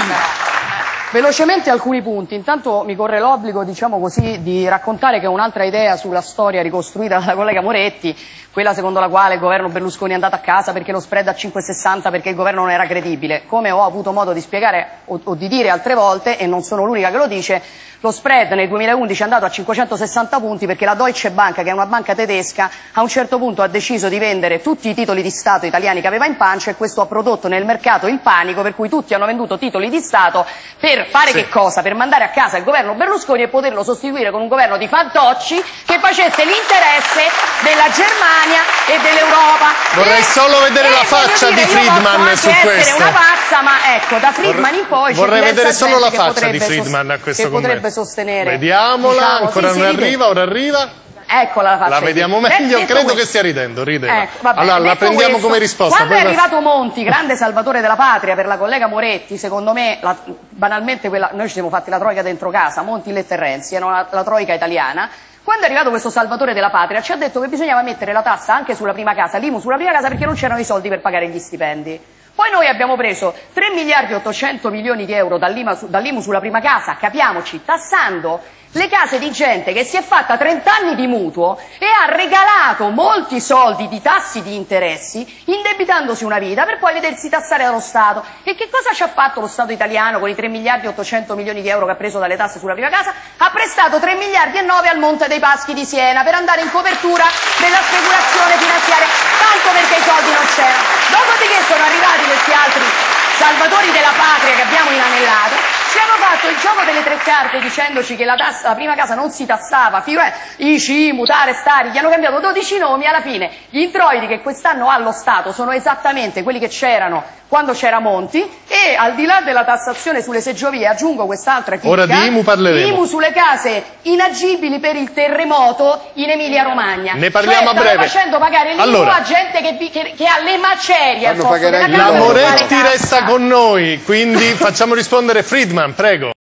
Velocemente alcuni punti. Intanto mi corre l'obbligo, diciamo così, di raccontare che un'altra idea sulla storia ricostruita dalla collega Moretti, quella secondo la quale il governo Berlusconi è andato a casa perché lo spread a 5,60 perché il governo non era credibile. Come ho avuto modo di spiegare o di dire altre volte, e non sono l'unica che lo dice, lo spread nel 2011 è andato a 560 punti perché la Deutsche Bank, che è una banca tedesca, a un certo punto ha deciso di vendere tutti i titoli di Stato italiani che aveva in pancia, e questo ha prodotto nel mercato il panico, per cui tutti hanno venduto titoli di Stato per fare che cosa? Per mandare a casa il governo Berlusconi e poterlo sostituire con un governo di fantocci che facesse l'interesse della Germania e dell'Europa. Vorrei solo vedere la faccia di Friedman su questo. Essere una pazza, ma ecco, da Friedman in poi vorrei vedere solo la faccia di Friedman a questo commento. Potrebbe sostenere. Vediamola, diciamo, ancora non arriva, ora arriva. Eccola la faccia. La vediamo meglio, credo che stia ridendo, ride. Allora, la prendiamo come risposta. Quando è arrivato Monti, grande salvatore della patria per la collega Moretti, secondo me, banalmente noi ci siamo fatti la troica dentro casa, Monti, Letta e Renzi, erano la troica italiana. Quando è arrivato questo salvatore della patria ci ha detto che bisognava mettere la tassa anche sulla prima casa, l'IMU sulla prima casa, perché non c'erano i soldi per pagare gli stipendi. Poi noi abbiamo preso 3 miliardi e 800 milioni di euro dall'IMU sulla prima casa, capiamoci, tassando le case di gente che si è fatta 30 anni di mutuo e ha regalato molti soldi di tassi di interessi, indebitandosi una vita per poi vedersi tassare dallo Stato. E che cosa ci ha fatto lo Stato italiano con i 3 miliardi e 800 milioni di euro che ha preso dalle tasse sulla prima casa? Ha prestato 3 miliardi e 9 al Monte dei Paschi di Siena per andare in copertura della speculazione finanziaria, tanto perché i soldi non c'erano. Dopodiché sono arrivati questi altri salvatori della patria che abbiamo inanellato. Ci hanno fatto il gioco delle tre carte dicendoci che la prima casa non si tassava, ICI, mutare, stari, gli hanno cambiato 12 nomi, alla fine gli introiti che quest'anno ha lo Stato sono esattamente quelli che c'erano quando c'era Monti, e al di là della tassazione sulle seggiovie aggiungo quest'altra chicca. Ora di IMU parleremo. IMU sulle case inagibili per il terremoto in Emilia Romagna. Ne parliamo a breve. Stanno facendo pagare l'IMU a gente che ha le macerie al posto della casa. La Moretti resta con noi, quindi facciamo rispondere Friedman, prego.